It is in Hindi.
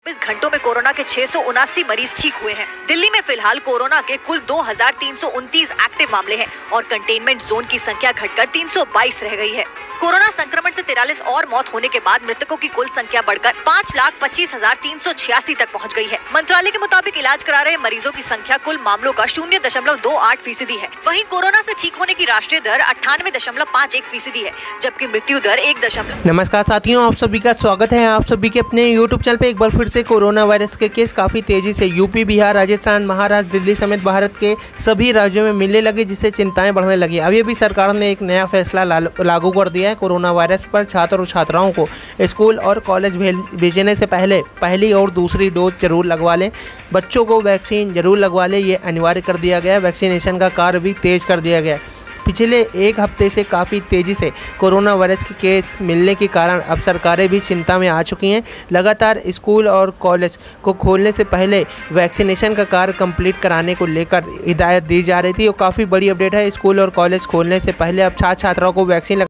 घंटों में कोरोना के 679 मरीज ठीक हुए हैं। दिल्ली में फिलहाल कोरोना के कुल 2329 एक्टिव मामले हैं और कंटेनमेंट जोन की संख्या घटकर 322 रह गई है। कोरोना संक्रमण से 43 और मौत होने के बाद मृतकों की कुल संख्या बढ़कर 5,25,386 तक पहुंच गई है। मंत्रालय के मुताबिक इलाज करा रहे मरीजों की संख्या कुल मामलों का 0.28% है। वहीं कोरोना से ठीक होने की राष्ट्रीय दर 98.51% है, जबकि मृत्यु दर 1। नमस्कार साथियों, आप सभी का स्वागत है आप सभी के अपने यूट्यूब चैनल पे। एक बार फिर से कोरोना वायरस के केस काफ़ी तेज़ी से यूपी, बिहार, राजस्थान, महाराष्ट्र, दिल्ली समेत भारत के सभी राज्यों में मिलने लगे, जिससे चिंताएं बढ़ने लगी। अभी सरकार ने एक नया फैसला लागू कर दिया है। कोरोना वायरस पर छात्र और छात्राओं को स्कूल और कॉलेज भेजने से पहले पहली और दूसरी डोज जरूर लगवा लें। बच्चों को वैक्सीन जरूर लगवा लें, ये अनिवार्य कर दिया गया है। वैक्सीनेशन का कार्य भी तेज़ कर दिया गया है। पिछले एक हफ्ते से काफ़ी तेज़ी से कोरोना वायरस के केस मिलने के कारण अब सरकारें भी चिंता में आ चुकी हैं। लगातार स्कूल और कॉलेज को खोलने से पहले वैक्सीनेशन का कार्य कंप्लीट कराने को लेकर हिदायत दी जा रही थी और काफ़ी बड़ी अपडेट है। स्कूल और कॉलेज खोलने से पहले अब छात्र छात्राओं को वैक्सीन